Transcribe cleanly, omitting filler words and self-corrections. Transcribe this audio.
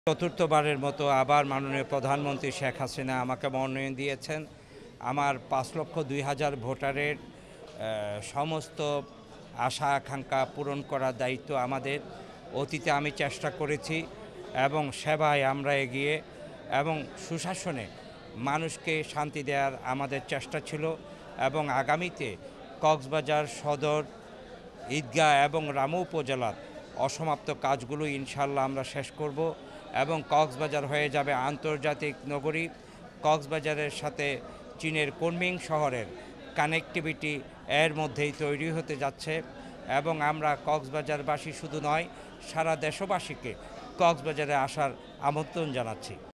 চতুর্থবারের মতো আবার মাননীয় প্রধানমন্ত্রী শেখ হাসিনা আমাকে মনোনয়ন দিয়েছেন। আমার ৫,২০,০০০ ভোটারের সমস্ত আশা আকাঙ্ক্ষা পূরণ করার দায়িত্ব আমাদের। অতীতে আমি চেষ্টা করেছি এবং সেবায় আমরা এগিয়ে এবং সুশাসনে মানুষকে শান্তি দেওয়ার আমাদের চেষ্টা ছিল এবং আগামীতে কক্সবাজার সদর, ঈদগাহ এবং রামু উপজেলার অসমাপ্ত কাজগুলো ইনশাল্লাহ আমরা শেষ করব এবং কক্সবাজার হয়ে যাবে আন্তর্জাতিক নগরী। কক্সবাজারের সাথে চীনের কুনমিং শহরের কানেক্টিভিটি এর মধ্যেই তৈরি হতে যাচ্ছে এবং আমরা কক্সবাজারবাসী শুধু নয়, সারা দেশবাসীকে কক্সবাজারে আসার আমন্ত্রণ জানাচ্ছি।